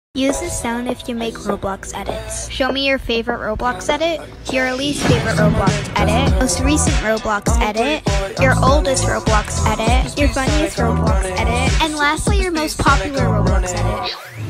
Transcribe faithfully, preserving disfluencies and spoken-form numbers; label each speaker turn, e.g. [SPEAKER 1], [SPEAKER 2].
[SPEAKER 1] Use the sound if you make Roblox edits. Show me your favorite Roblox edit, your least favorite Roblox edit, most recent Roblox edit, your oldest Roblox edit, your funniest Roblox edit, and lastly, your most popular Roblox edit.